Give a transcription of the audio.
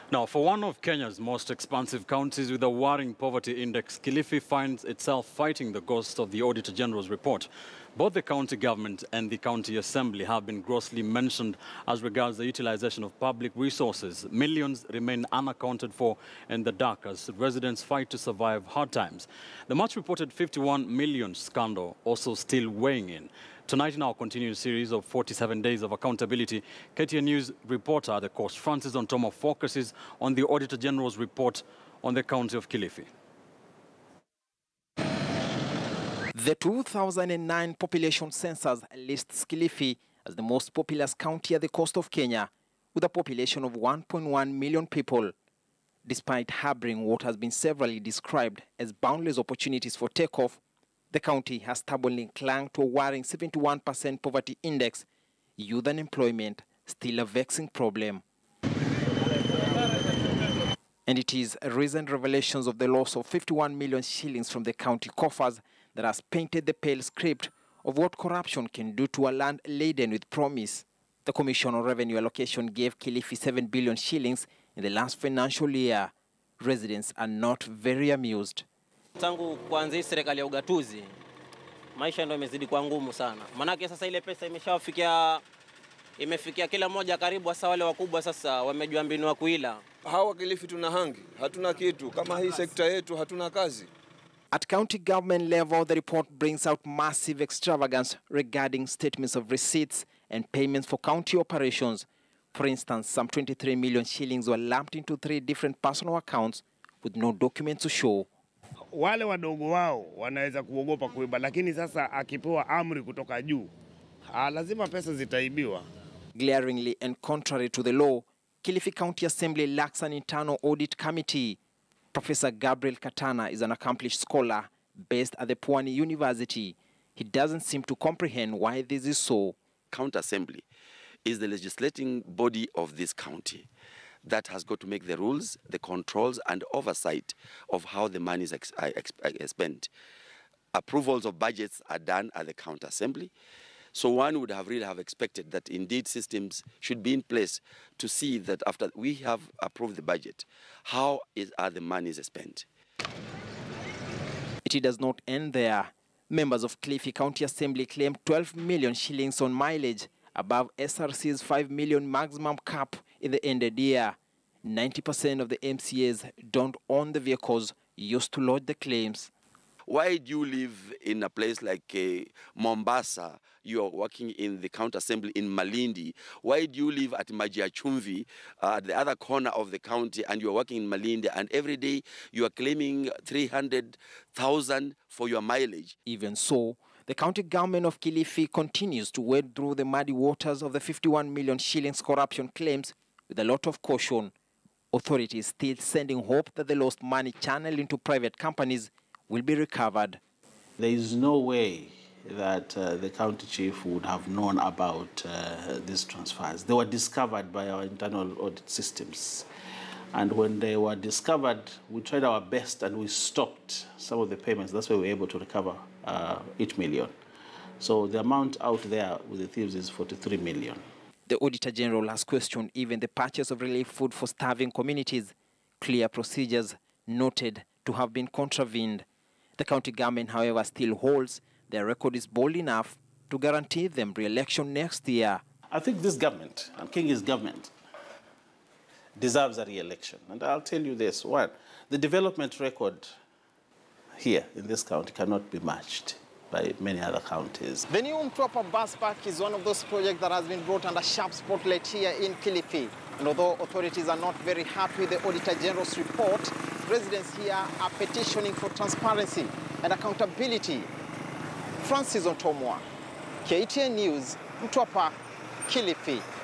Now, for one of Kenya's most expansive counties with a worrying poverty index, Kilifi finds itself fighting the ghost of the Auditor General's report. Both the county government and the county assembly have been grossly mentioned as regards the utilization of public resources. Millions remain unaccounted for in the dark as residents fight to survive hard times. The much reported 51 million scandal also still weighing in. Tonight in our continuing series of 47 days of accountability, KTN News reporter at the coast, Francis Ontomwa, focuses on the Auditor General's report on the county of Kilifi. The 2009 population census lists Kilifi as the most populous county at the coast of Kenya, with a population of 1.1 million people. Despite harboring what has been severally described as boundless opportunities for takeoff, the county has stubbornly clung to a worrying 71% poverty index, youth unemployment still a vexing problem. And it is recent revelations of the loss of 51 million shillings from the county coffers that has painted the pale script of what corruption can do to a land laden with promise. The Commission on Revenue Allocation gave Kilifi 7 billion shillings in the last financial year. Residents are not very amused. Tangu kuanza serikali ya ugatuzi, maisha ndio imezidi kwa ngumu sana. Manake sasa ile pesa imefikia kila mmoja karibu, hasa wale wakubwa sasa wamejua mbinu wa kuila. Hawa Kilifi tuna hangi, hatuna kitu. Kama hii sekta yetu hatuna kazi. At county government level, the report brings out massive extravagance regarding statements of receipts and payments for county operations. For instance, some 23 million shillings were lumped into 3 different personal accounts with no documents to show. Wale wadogo wao wanaweza kuogopa kuiba, lakini sasa akipewa amri kutoka juu, lazima pesa zitaibiwa. Glaringly and contrary to the law, Kilifi County Assembly lacks an internal audit committee. Professor Gabriel Katana is an accomplished scholar based at the Pwani University. He doesn't seem to comprehend why this is so. County Assembly is the legislating body of this county that has got to make the rules, the controls and oversight of how the money is spent. Approvals of budgets are done at the County Assembly. So one would have really have expected that indeed systems should be in place to see that after we have approved the budget, how are the monies spent. It does not end there. Members of Kilifi County Assembly claim 12 million shillings on mileage, above SRC's 5 million maximum cap in the ended year. 90% of the MCAs don't own the vehicles used to lodge the claims. Why do you live in a place like Mombasa? You are working in the county assembly in Malindi. Why do you live at Majiachumvi, at the other corner of the county, and you are working in Malindi, and every day you are claiming 300,000 for your mileage? Even so, the county government of Kilifi continues to wade through the muddy waters of the 51 million shillings corruption claims with a lot of caution. Authorities still sending hope that the lost money channeled into private companies will be recovered. There is no way that the county chief would have known about these transfers. They were discovered by our internal audit systems. And when they were discovered, we tried our best and we stopped some of the payments. That's why we were able to recover 8 million. So the amount out there with the thieves is 43 million. The Auditor General has questioned even the purchase of relief food for starving communities. Clear procedures noted to have been contravened. The county government, however, still holds their record is bold enough to guarantee them re-election next year. I think this government, and Kingi's government, deserves a re-election. And I'll tell you this, one, the development record here in this county cannot be matched by many other counties. The new Mtwapa bus park is one of those projects that has been brought under sharp spotlight here in Kilifi. And although authorities are not very happy with the Auditor General's report, residents here are petitioning for transparency and accountability. Francis Ontomwa, KTN News, Mtwapa, Kilifi.